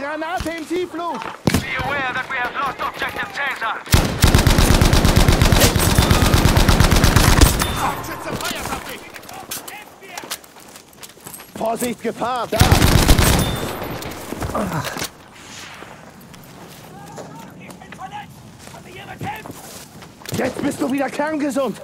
Granate im Tiefflug! Be aware that we have lost objective Caesar. Vorsicht, Gefahr! Da! Jetzt bist du wieder kerngesund!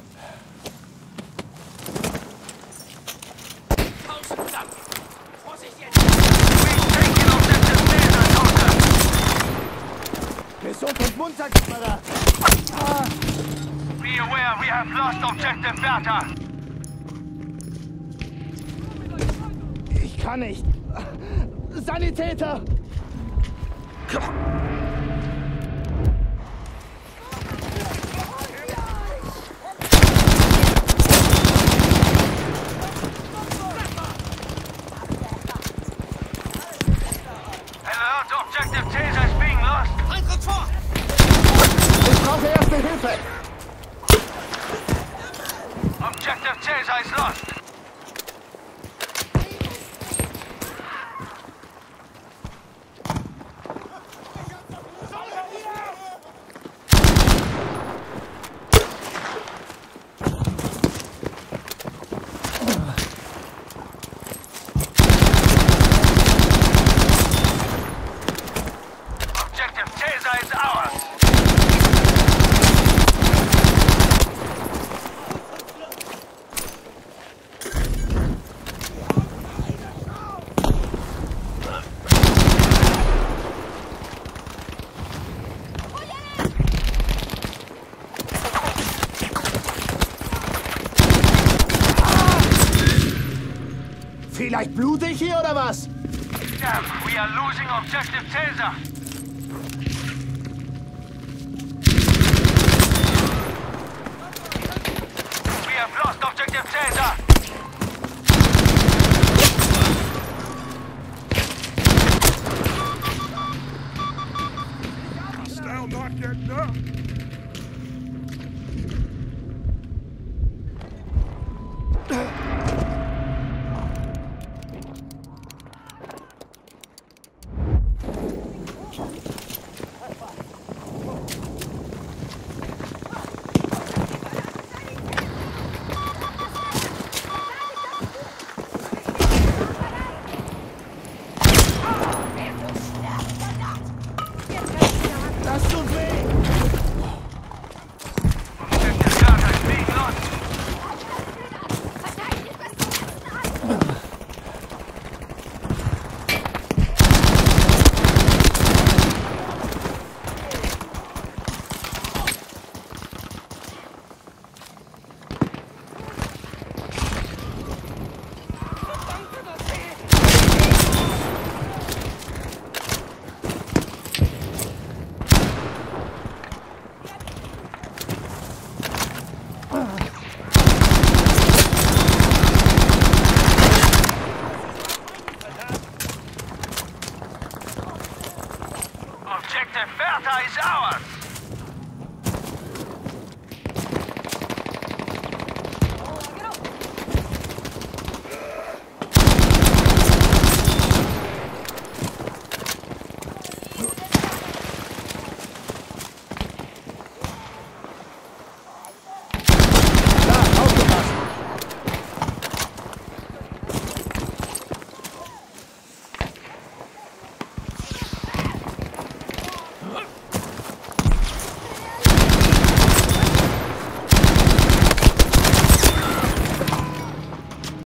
Gesund und munter, Kamerad! Be aware we have lost objective Bertha. Ich kann nicht! Sanitäter! Alert, objective Caesar is being lost. Eintritt vor! Ich brauche erste Hilfe! Objective Caesar is lost. Objective Caesar is ours. Vielleicht blutig hier oder was? Damn, we are losing objective Caesar. We have lost objective Caesar. Still not getting up. Das tut weh! Objective Bertha is being lost. Objective Bertha is ours.